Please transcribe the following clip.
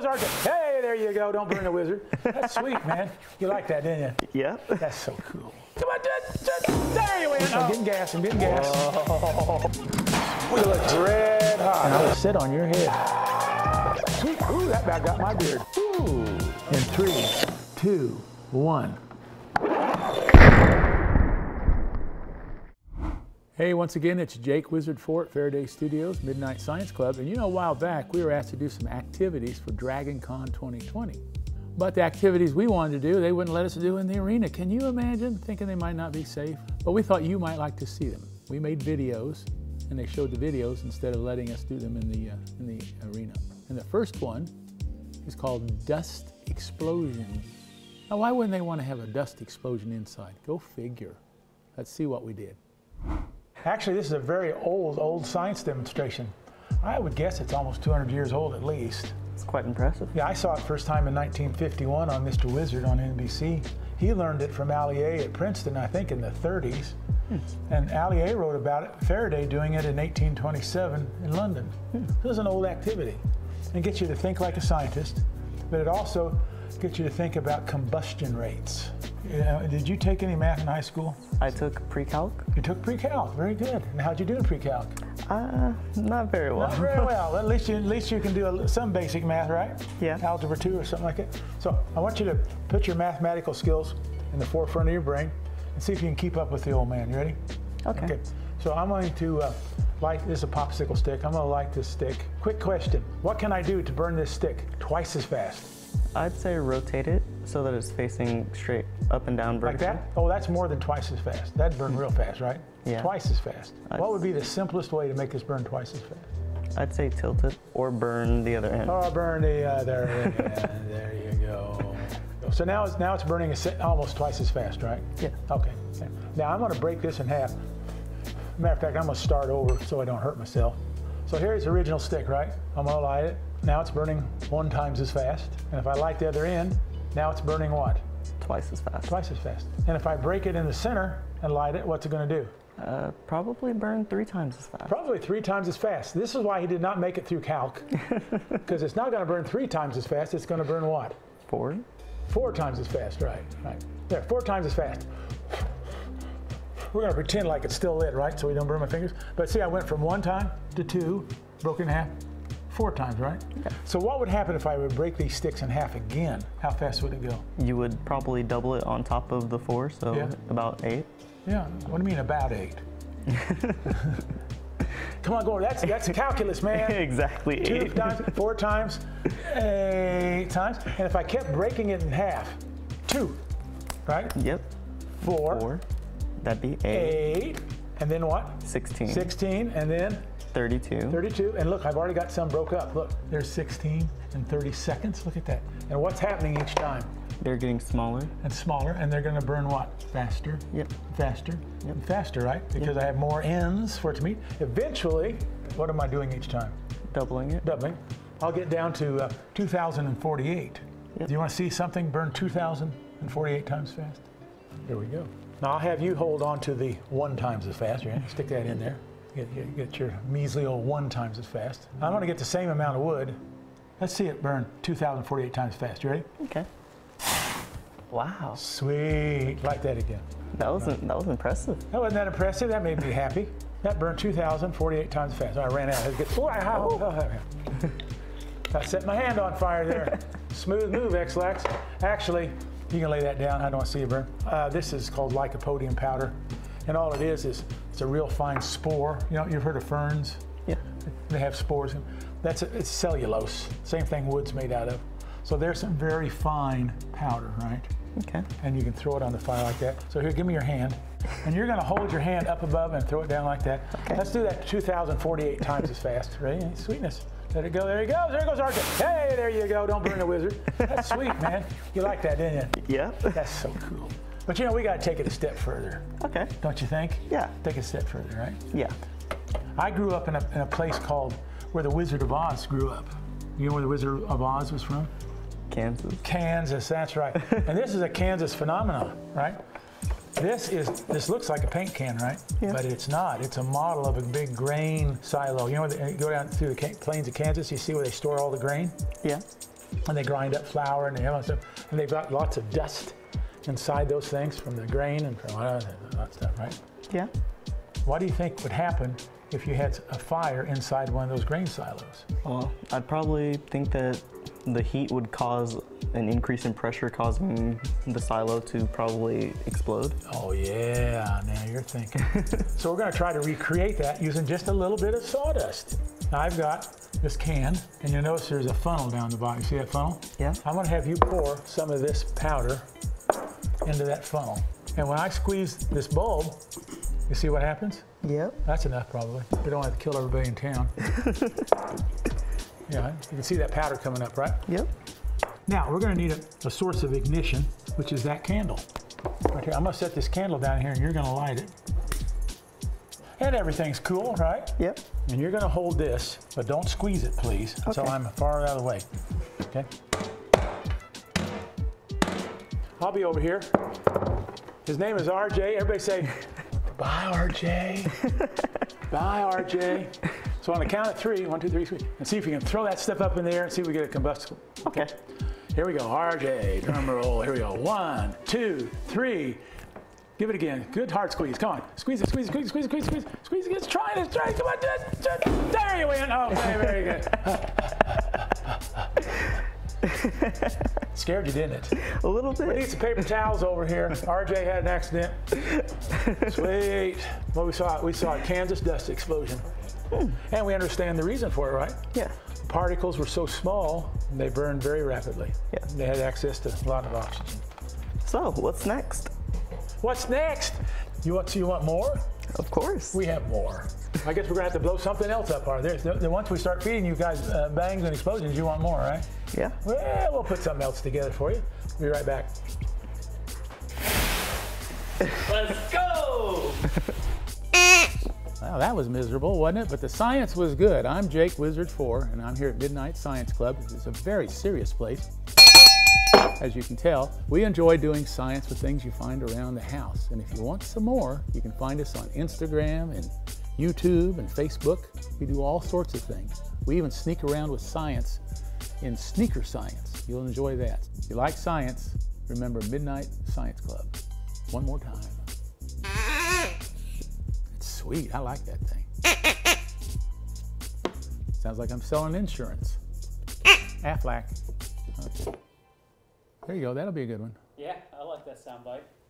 goes our... Hey, there you go. Don't burn the wizard. That's sweet, man. You like that, didn't you? Yeah. That's so cool. Come on, there you went. I'm getting gas. I'm getting gas. We look red hot. And I will sit on your head. Sweet. Ooh, that bag got my beard. Ooh. In 3, 2, 1. Hey, once again, it's Jake Wizard 4 at Faraday Studios, Midnight Science Club. And you know, a while back, we were asked to do some activities for Dragon Con 2020. But the activities we wanted to do, they wouldn't let us do in the arena. Can you imagine thinking they might not be safe? But we thought you might like to see them. We made videos, and they showed the videos instead of letting us do them in the arena. And the first one is called Dust Explosion. Now, why wouldn't they want to have a dust explosion inside? Go figure. Let's see what we did. Actually, this is a very old science demonstration. I would guess it's almost 200 years old at least. It's quite impressive. Yeah, I saw it first time in 1951 on Mr. Wizard on NBC. He learned it from Allier at Princeton, I think in the 30s. And Allier wrote about it, Faraday doing it in 1827 in London. It was an old activity. It gets you to think like a scientist, but it also gets you to think about combustion rates. Did you take any math in high school? I took pre-calc. You took pre-calc, very good. And how'd you do in pre-calc? Not very well. Not very well. At least you can do some basic math, right? Yeah. Algebra 2 or something like that. So I want you to put your mathematical skills in the forefront of your brain and see if you can keep up with the old man. You ready? Okay. So I'm going to light, this is a popsicle stick. I'm going to light this stick. Quick question. What can I do to burn this stick twice as fast? I'd say rotate it so that it's facing straight up and down. Like that? Oh, that's more than twice as fast. That'd burn real fast, right? Yeah. Twice as fast. What would be the simplest way to make this burn twice as fast? I'd say tilt it or burn the other end. Or burn the other end. There you go. So now it's burning almost twice as fast, right? Yeah. Okay. Now I'm going to break this in half. Matter of fact, I'm going to start over so I don't hurt myself. So here's the original stick, right? I'm going to light it. Now it's burning 1 times as fast. And if I light the other end, now it's burning what? Twice as fast. Twice as fast. And if I break it in the center and light it, what's it going to do? Probably burn 3 times as fast. Probably 3 times as fast. This is why he did not make it through calc. Because it's not going to burn 3 times as fast. It's going to burn what? 4. 4 times as fast, right. There, 4 times as fast. We're going to pretend like it's still lit, right? So we don't burn my fingers. But see, I went from 1 time to 2, broke in half. 4 times, right? Okay. So what would happen if I would break these sticks in half again? How fast would it go? You would probably double it on top of the 4, so yeah. About 8. Yeah, what do you mean about 8? Come on, go, that's calculus, man. Exactly 8. 2 times, 4 times, 8 times. And if I kept breaking it in half, 2, right? Yep. 4. That'd be 8. And then what? 16. 16, and then? 32. 32, and look, I've already got some broke up. Look, there's 16 and 30 seconds. Look at that. And what's happening each time? They're getting smaller. And smaller, and they're going to burn what? Faster. Yep. Faster. Yep. And faster, right? Because yep. I have more ends for it to meet. Eventually, what am I doing each time? Doubling it. Doubling. I'll get down to 2,048. Yep. Do you want to see something burn 2,048 times fast? Here we go. Now I'll have you hold on to the 1 times as fast. Right? Stick that in there. Get your measly old 1 times as fast. I'm going to get the same amount of wood. Let's see it burn 2,048 times fast. You ready? Okay. Wow. Sweet. Like that again. That was impressive. That wasn't that impressive. That made me happy. That burned 2,048 times fast. I ran out. I set my hand on fire there. Smooth move, X-Lax. Actually, you can lay that down. I don't want to see it burn. This is called lycopodium powder. And all it is it's a real fine spore. You know, you've heard of ferns? Yeah. They have spores. It's cellulose. Same thing wood's made out of. So there's some very fine powder, right? Okay. And you can throw it on the fire like that. So here, give me your hand. And you're going to hold your hand up above and throw it down like that. Okay. Let's do that 2,048 times as fast. Ready? Sweetness. Let it go. There he goes. There goes Archer. Hey, there you go. Don't burn the wizard. That's sweet, man. You like that, didn't you? Yeah. That's so cool. But you know, we got to take it a step further. Okay. Don't you think? Yeah. Take it a step further, right? Yeah. I grew up in a place called where the Wizard of Oz grew up. You know where the Wizard of Oz was from? Kansas. Kansas, that's right. And this is a Kansas phenomenon, right? This looks like a paint can, right? Yeah. But it's not. It's a model of a big grain silo. You know, when you go down through the plains of Kansas, you see where they store all the grain? Yeah. and they grind up flour and they have stuff, and they've got lots of dust inside those things from the grain and from all that stuff, right? Yeah. What do you think would happen if you had a fire inside one of those grain silos? Well, I'd probably think that the heat would cause an increase in pressure, causing the silo to probably explode. Oh yeah, now you're thinking. So we're gonna try to recreate that using just a little bit of sawdust. Now I've got this can, and you'll notice there's a funnel down the bottom. You see that funnel? Yeah. I'm gonna have you pour some of this powder into that funnel. And when I squeeze this bulb, you see what happens? Yep. That's enough probably. We don't have to kill everybody in town. Yeah, you can see that powder coming up, right? Yep. Now, we're gonna need a source of ignition, which is that candle. Right here, I'm gonna set this candle down here and you're gonna light it. And everything's cool, right? Yep. And you're gonna hold this, but don't squeeze it, please, until I'm far out of the way, okay? I'll be over here. His name is RJ. Everybody say, bye, RJ. Bye, RJ. So on the count of 3, 1, 2, 3, and see if you can throw that stuff up in the air and see if we get a combustible. Okay. Here we go, RJ, drum roll. Here we go, 1, 2, 3. Give it again. Good hard squeeze. Come on. Squeeze it, squeeze it, squeeze it, squeeze it, squeeze it, squeeze it. Squeeze it. Let's try it. Come on. There you went. Okay, very good. Scared you, didn't it? A little bit. We need some paper towels over here. RJ had an accident. Sweet. Well, we saw a Kansas dust explosion. And we understand the reason for it, right? Yeah. The particles were so small, they burned very rapidly. Yeah. They had access to a lot of oxygen. So, what's next? What's next? You want more? Of course. We have more. I guess we're gonna have to blow something else up. Once we start feeding you guys bangs and explosions, you want more, right? Yeah. Well, we'll put something else together for you. We'll be right back. Let's go! Well, that was miserable, wasn't it? But the science was good. I'm Jake Wizard 4, and I'm here at Midnight Science Club. It's a very serious place. As you can tell, we enjoy doing science with things you find around the house. And if you want some more, you can find us on Instagram and YouTube and Facebook. We do all sorts of things. We even sneak around with science in Sneaker Science. You'll enjoy that. If you like science, remember Midnight Science Club. One more time. It's sweet. I like that thing. Sounds like I'm selling insurance. Aflac. Okay. There you go. That'll be a good one. Yeah, I like that soundbite.